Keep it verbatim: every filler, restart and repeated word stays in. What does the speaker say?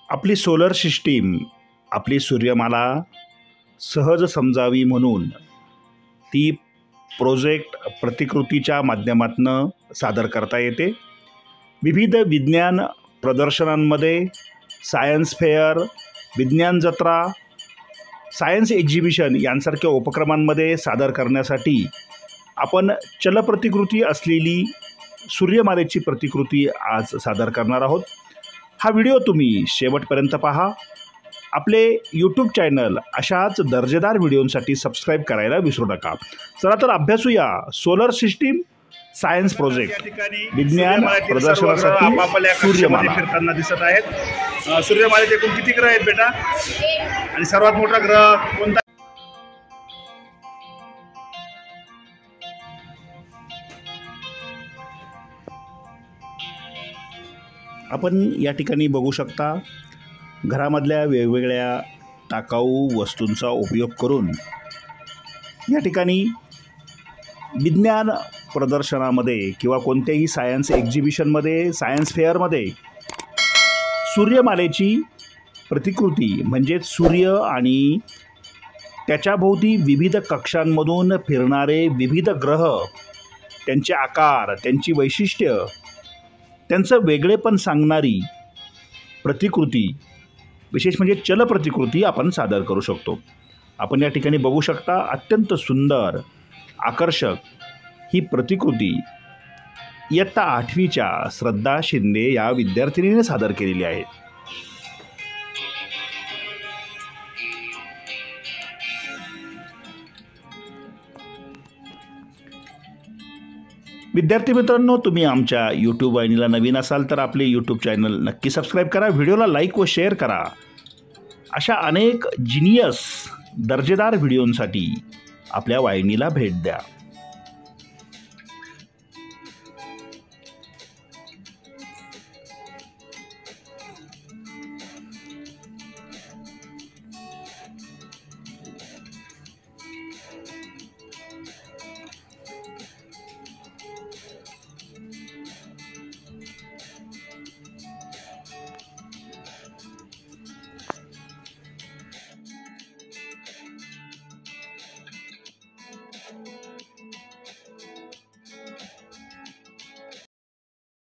आपली solar system, आपली सूर्यमाला सहज समजावी म्हणून ती प्रोजेक्ट प्रतिकृतीच्या माध्यमातून सादर करता येते। विविध विज्ञान प्रदर्शनांमध्ये, सायन्स फेअर, विज्ञान जत्रा, सायन्स एक्झिबिशन यांसारख्या उपक्रमांमध्ये सादर करण्यासाठी आपण चलप्रतिकृती असलेली सूर्यमालेची प्रतिकृती आज सादर करणार आहोत। हा व्हिडिओ तुम्ही शेवटपर्यंत पहा। आपले यूट्यूब चॅनल अशाच दर्जेदार व्हिडिओंसाठी सबस्क्राईब करायला विसरू नका। चला तर अभ्यासूया सोलर सिस्टीम सायन्स प्रोजेक्ट विज्ञान प्रदर्शनासाठी आपापल्या कक्षेमध्ये फिरताना दिसत आहेत। सूर्यमालेत एकूण किती ग्रह आहेत बेटा? आणि सर्वात मोठा ग्रह कोणता? आपण या ठिकाणी बघू शकता, घरामधल्या वेगवेगळ्या टाकाऊ वस्तूंचा उपयोग करून या ठिकाणी विज्ञान प्रदर्शनामध्ये किंवा कोणत्याही सायन्स एक्झिबिशनमध्ये, सायन्स फेअरमध्ये सूर्यमालेची प्रतिकृती म्हणजेच सूर्य आणि त्याच्याभोवती विविध कक्षांमधून फिरणारे विविध ग्रह, त्यांचे आकार, त्यांची वैशिष्ट्य, त्यांचं वेगळेपण सांगणारी प्रतिकृती, विशेष म्हणजे चलप्रतिकृती आपण सादर करू शकतो। आपण या ठिकाणी बघू शकता, अत्यंत सुंदर, आकर्षक ही प्रतिकृती इयत्ता आठवीच्या श्रद्धा शिंदे या विद्यार्थिनीने सादर केलेली आहे। विद्यार्थी मित्रांनो, तुम्ही आमच्या यूट्यूब वाहिनीला नवीन असाल तर आपले यूट्यूब चॅनल नक्की सबस्क्राईब करा, व्हिडिओला लाईक व शेअर करा। अशा अनेक जिनियस दर्जेदार व्हिडिओंसाठी आपल्या वाहिनीला भेट द्या।